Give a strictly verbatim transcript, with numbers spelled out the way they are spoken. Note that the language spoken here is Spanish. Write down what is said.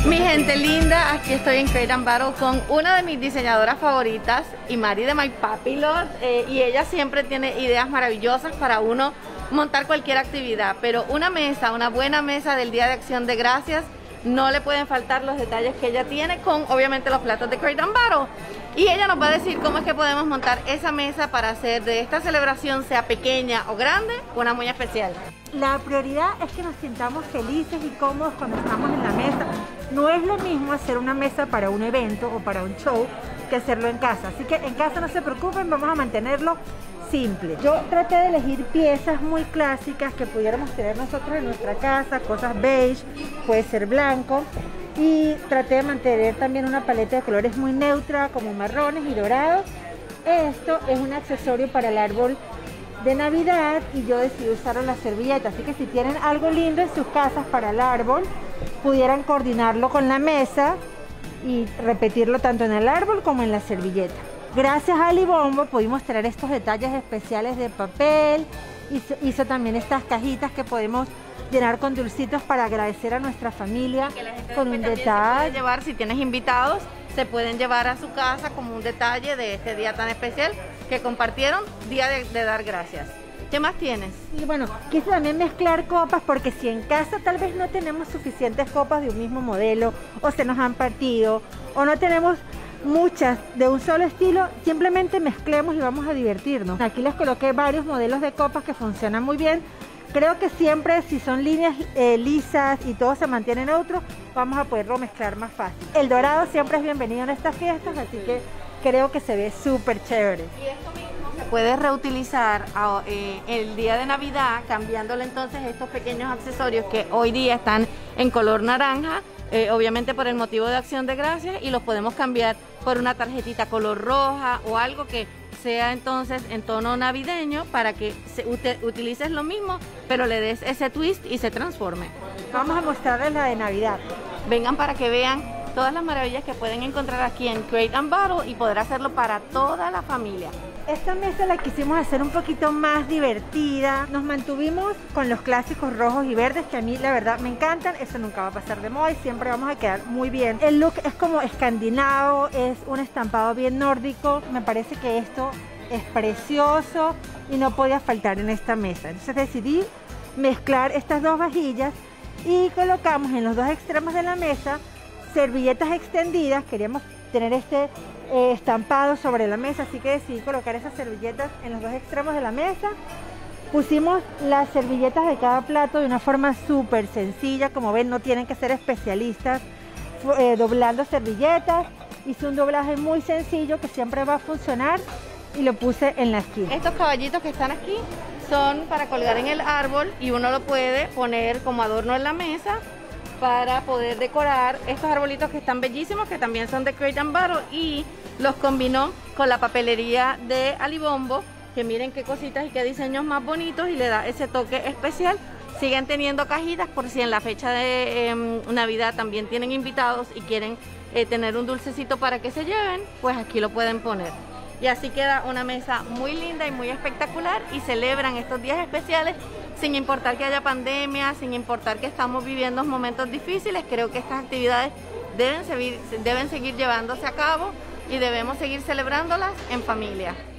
Mi gente linda, aquí estoy en Crate and Barrel con una de mis diseñadoras favoritas, Imari de My Papilot, eh, y ella siempre tiene ideas maravillosas para uno montar cualquier actividad, pero una mesa, una buena mesa del Día de Acción de Gracias, no le pueden faltar los detalles que ella tiene con obviamente los platos de Crate and Barrel. Y ella nos va a decir cómo es que podemos montar esa mesa para hacer de esta celebración, sea pequeña o grande, una muy especial. La prioridad es que nos sintamos felices y cómodos cuando estamos en la mesa. No es lo mismo hacer una mesa para un evento o para un show que hacerlo en casa. Así que en casa no se preocupen, vamos a mantenerlo simple. Yo traté de elegir piezas muy clásicas que pudiéramos tener nosotros en nuestra casa, cosas beige, puede ser blanco. Y traté de mantener también una paleta de colores muy neutra, como marrones y dorados. Esto es un accesorio para el árbol de Navidad y yo decidí usarlo en la servilleta. Así que si tienen algo lindo en sus casas para el árbol, pudieran coordinarlo con la mesa y repetirlo tanto en el árbol como en la servilleta. Gracias a Alibombo pudimos traer estos detalles especiales de papel. Hizo, hizo también estas cajitas que podemos llenar con dulcitos para agradecer a nuestra familia con un detalle. Se puede llevar, si tienes invitados, se pueden llevar a su casa como un detalle de este día tan especial que compartieron, día de, de dar gracias. ¿Qué más tienes? Y bueno, quise también mezclar copas porque si en casa tal vez no tenemos suficientes copas de un mismo modelo o se nos han partido o no tenemos muchas de un solo estilo, simplemente mezclemos y vamos a divertirnos. Aquí les coloqué varios modelos de copas que funcionan muy bien. Creo que siempre si son líneas eh, lisas y todo se mantiene neutro, vamos a poderlo mezclar más fácil. El dorado siempre es bienvenido en estas fiestas, así que creo que se ve súper chévere. Y esto mismo se puede reutilizar a, eh, el día de Navidad, cambiándole entonces estos pequeños accesorios que hoy día están en color naranja, eh, obviamente por el motivo de Acción de Gracias, y los podemos cambiar por una tarjetita color roja o algo que sea entonces en tono navideño para que se, ut utilices lo mismo, pero le des ese twist y se transforme. Vamos a mostrarles la de Navidad. Vengan para que vean todas las maravillas que pueden encontrar aquí en Crate and Barrel y poder hacerlo para toda la familia. Esta mesa la quisimos hacer un poquito más divertida. Nos mantuvimos con los clásicos rojos y verdes que a mí la verdad me encantan. Eso nunca va a pasar de moda y siempre vamos a quedar muy bien. El look es como escandinavo, es un estampado bien nórdico. Me parece que esto es precioso y no podía faltar en esta mesa. Entonces decidí mezclar estas dos vajillas y colocamos en los dos extremos de la mesa servilletas extendidas. Queríamos tener este eh, estampado sobre la mesa, así que decidí colocar esas servilletas en los dos extremos de la mesa. Pusimos las servilletas de cada plato de una forma súper sencilla, como ven no tienen que ser especialistas eh, doblando servilletas. Hice un doblaje muy sencillo que siempre va a funcionar y lo puse en la esquina. Estos caballitos que están aquí son para colgar en el árbol y uno lo puede poner como adorno en la mesa para poder decorar estos arbolitos que están bellísimos, que también son de Crate and Barrel, y los combinó con la papelería de Alibombo, que miren qué cositas y qué diseños más bonitos, y le da ese toque especial. Siguen teniendo cajitas por si en la fecha de eh, Navidad también tienen invitados y quieren eh, tener un dulcecito para que se lleven, pues aquí lo pueden poner. Y así queda una mesa muy linda y muy espectacular y celebran estos días especiales sin importar que haya pandemia, sin importar que estamos viviendo momentos difíciles. Creo que estas actividades deben seguir, deben seguir llevándose a cabo y debemos seguir celebrándolas en familia.